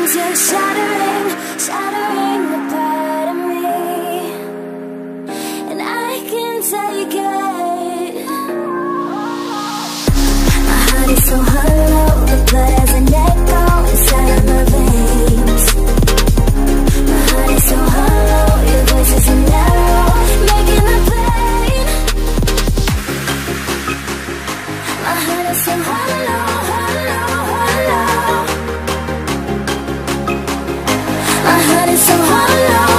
you're shattering, shattering the part of me, and I can't take it. My heart is so hollow, the blood has an echo inside of my veins. My heart is so hollow, your voice is an arrow, making the pain. My heart is so hollow, hollow, hollow. My heart is so hollow.